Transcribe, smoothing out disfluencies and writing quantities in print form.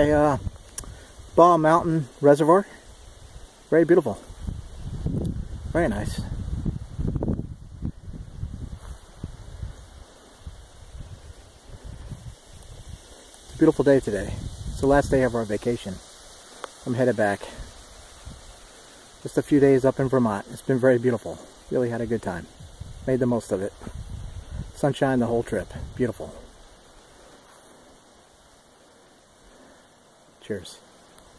A Ball Mountain Reservoir. Very beautiful. Very nice. It's a beautiful day today. It's the last day of our vacation. I'm headed back. Just a few days up in Vermont. It's been very beautiful. Really had a good time. Made the most of it. Sunshine the whole trip. Beautiful. Cheers.